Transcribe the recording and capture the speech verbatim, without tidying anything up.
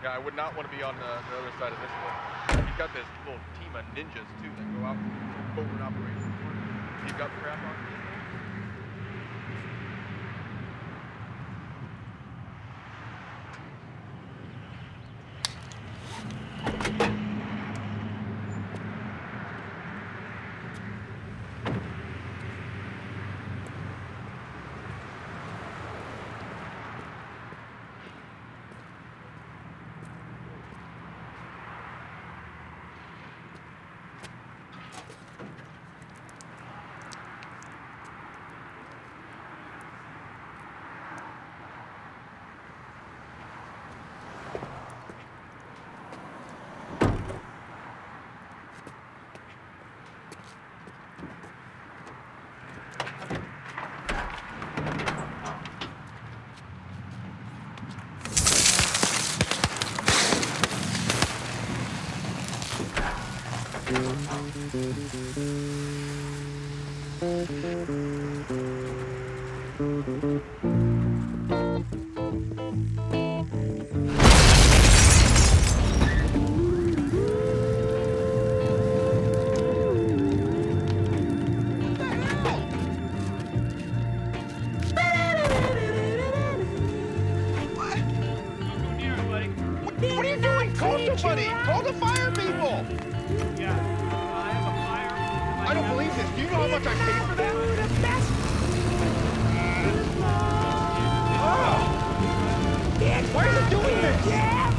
Yeah, I would not want to be on the, the other side of this one. You've got this little team of ninjas, too, that go out and covert operations. You've got crap on these things? What are you doing? Call somebody! Call the fire people! Yeah, uh, I have a fire. I don't believe this. Do you know how much I paid for that? Oh! Why are you doing this?